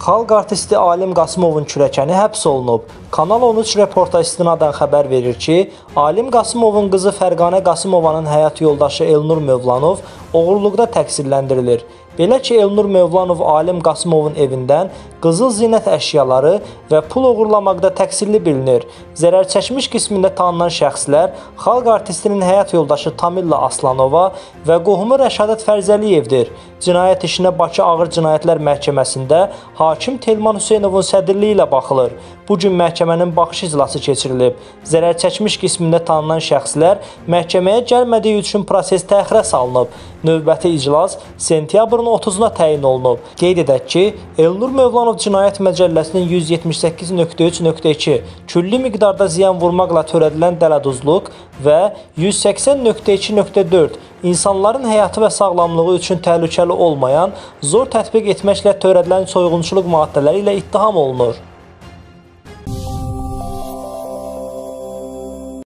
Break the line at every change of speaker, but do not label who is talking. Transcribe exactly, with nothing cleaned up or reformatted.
Xalq artisti Alim Qasımovun kürəkəni həbs olunub. Kanal on üç reporta istinadən xəbər verir ki, Alim Qasımovun qızı Fərqanə Qasımovanın həyat yoldaşı Elnur Mövlanov oğurluqda təqsirləndirilir. Belə ki, Elnur Mövlanov Alim Qasımovun evindən qızıl zinət əşyaları və pul oğurlamaqda təqsirli bilinir. Zərər çəkmiş qismində tanınan şəxslər xalq artistinin həyat yoldaşı Tamilla Aslanova və qohumu Rəşadət Fərzəliyevdir. Cinayət işinə Bakı Ağır Cinayətlər Məhkəməsində hakim Telman Hüseynovun sədrliyi ilə baxılır. Bugün məhkəmənin baxış iclası keçirilib. Zərər çəkmiş qismində tanınan şəxslər məhkəməyə gəlmədiyi üçün proses təxirə salınıb. Növbəti iclas sentyabrın otuzuna təyin olunub. Qeyd edək ki, Elnur Mövlanov Cinayət Məcəlləsinin yüz yetmiş səkkiz nöqtə üç nöqtə iki külli miqdarda ziyan vurmaqla törədilən dələduzluq və yüz səksən nöqtə iki nöqtə dörd insanların həyatı və sağlamlığı üçün təhlükəli olmayan zor tətbiq etməklə törədilən soyğunçuluq maddələri ilə ittiham olunur.